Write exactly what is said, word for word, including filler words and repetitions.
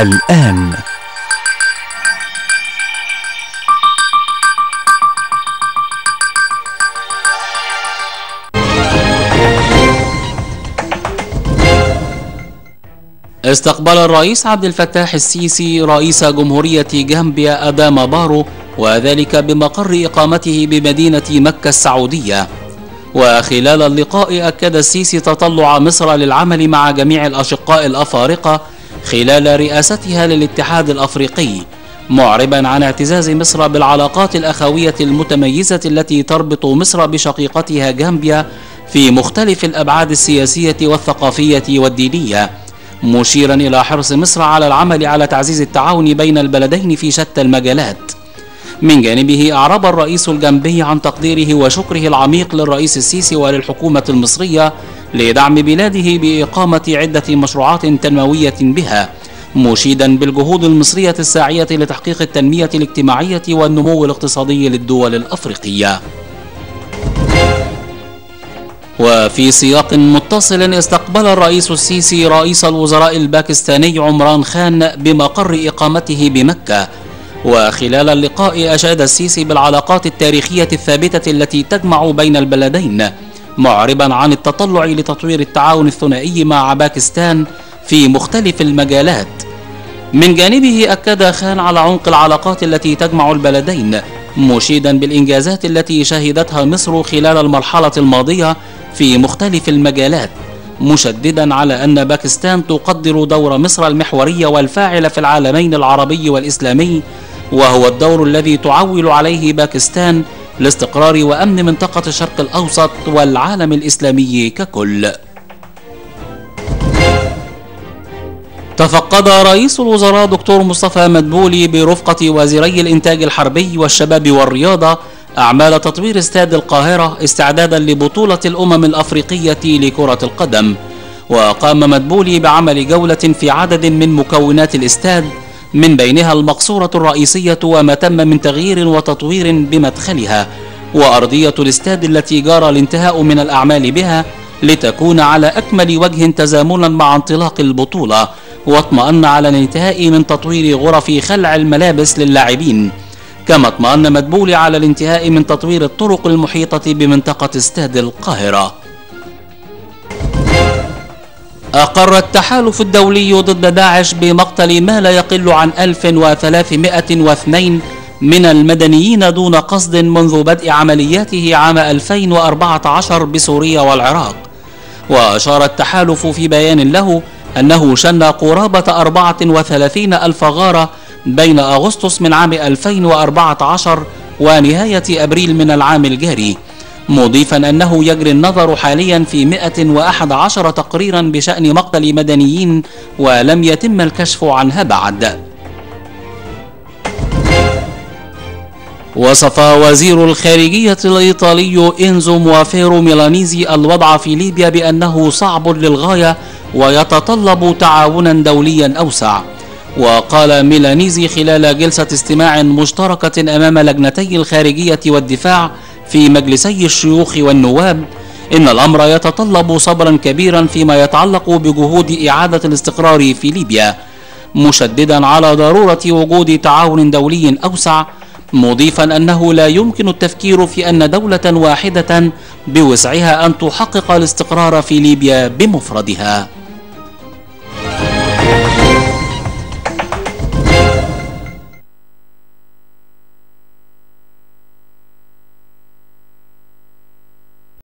الآن. استقبل الرئيس عبد الفتاح السيسي رئيس جمهورية جامبيا أداما بارو، وذلك بمقر إقامته بمدينة مكة السعودية. وخلال اللقاء أكد السيسي تطلع مصر للعمل مع جميع الأشقاء الأفارقة خلال رئاستها للاتحاد الأفريقي، معربا عن اعتزاز مصر بالعلاقات الأخوية المتميزة التي تربط مصر بشقيقتها جامبيا في مختلف الأبعاد السياسية والثقافية والدينية، مشيرا إلى حرص مصر على العمل على تعزيز التعاون بين البلدين في شتى المجالات. من جانبه أعرب الرئيس الجامبي عن تقديره وشكره العميق للرئيس السيسي وللحكومة المصرية لدعم بلاده بإقامة عدة مشروعات تنموية بها، مشيدا بالجهود المصرية الساعية لتحقيق التنمية الاجتماعية والنمو الاقتصادي للدول الأفريقية. وفي سياق متصل، استقبل الرئيس السيسي رئيس الوزراء الباكستاني عمران خان بمقر إقامته بمكة. وخلال اللقاء أشاد السيسي بالعلاقات التاريخية الثابتة التي تجمع بين البلدين، معربا عن التطلع لتطوير التعاون الثنائي مع باكستان في مختلف المجالات. من جانبه أكد خان على عمق العلاقات التي تجمع البلدين، مشيدا بالإنجازات التي شهدتها مصر خلال المرحلة الماضية في مختلف المجالات، مشددا على أن باكستان تقدر دور مصر المحوري والفاعل في العالمين العربي والإسلامي، وهو الدور الذي تعول عليه باكستان لاستقرار وأمن منطقة الشرق الأوسط والعالم الإسلامي ككل. تفقد رئيس الوزراء دكتور مصطفى مدبولي برفقة وزيري الإنتاج الحربي والشباب والرياضة أعمال تطوير استاد القاهرة استعدادا لبطولة الأمم الأفريقية لكرة القدم. وقام مدبولي بعمل جولة في عدد من مكونات الاستاد، من بينها المقصورة الرئيسية وما تم من تغيير وتطوير بمدخلها، وأرضية الاستاد التي جرى الانتهاء من الأعمال بها لتكون على أكمل وجه تزامنا مع انطلاق البطولة، واطمأن على الانتهاء من تطوير غرف خلع الملابس للاعبين. كما اطمأن مدبولي على الانتهاء من تطوير الطرق المحيطة بمنطقة استاد القاهرة. أقر التحالف الدولي ضد داعش بمقتل ما لا يقل عن ألف وثلاثمائة واثنين من المدنيين دون قصد منذ بدء عملياته عام ألفين وأربعة عشر بسوريا والعراق. وأشار التحالف في بيان له أنه شن قرابة أربعة وثلاثين ألف غارة بين أغسطس من عام ألفين وأربعة عشر ونهاية أبريل من العام الجاري، مضيفا أنه يجري النظر حاليا في مئة وأحد عشر تقريرا بشأن مقتل مدنيين ولم يتم الكشف عنها بعد. وصف وزير الخارجية الإيطالي إنزو موافيرو ميلانيزي الوضع في ليبيا بأنه صعب للغاية ويتطلب تعاونا دوليا أوسع. وقال ميلانيزي خلال جلسة استماع مشتركة أمام لجنتي الخارجية والدفاع في مجلسي الشيوخ والنواب إن الأمر يتطلب صبرا كبيرا فيما يتعلق بجهود إعادة الاستقرار في ليبيا، مشددا على ضرورة وجود تعاون دولي أوسع، مضيفا أنه لا يمكن التفكير في أن دولة واحدة بوسعها أن تحقق الاستقرار في ليبيا بمفردها.